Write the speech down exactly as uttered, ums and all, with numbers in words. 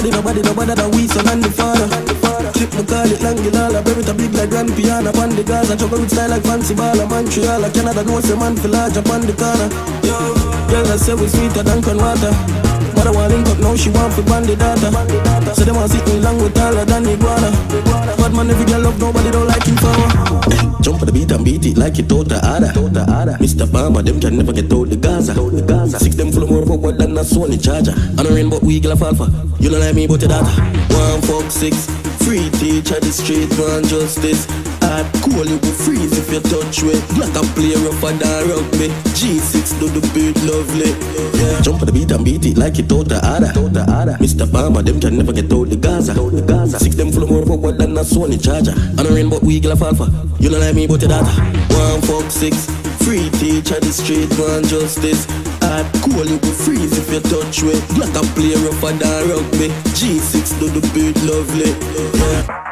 Nobody, nobody, nobody than we, son and the father. Clip me call it Langilala, bury it a big like Grand Piano. Pan the Gaza, juggle with style like Fancy Bala. Montreal, Canada, go say man for large up on the corner. Yo, girl I say we sweeter than con water. Mother want link up now, she want for bandy data. So them want sit me long with taller than iguana. Bad man every girl love, nobody don't like him power. Jump on the beat and beat it like it out the ada. Mister Bama, them can never get out the Gaza. Six them full of more power than a Sony charger. And a rainbow we girl a alpha. You don't like me but your data. One fuck six, free teacher the street man justice. Hard cool you go freeze if you touch me. Black a play rougher than rugby. G six do the beat lovely. Yeah. Jump on the beat and beat it like it out the ada. Mister Bama, them can never get out the Gaza. Six them full of more power than a Sony charger. And a rainbow we girl a alpha. You don't like me but your data. One fuck six, free teacher the street man justice. Hard cool you go freeze if you touch me. Black a play rougher than rugby. G six do the beat lovely. Yeah.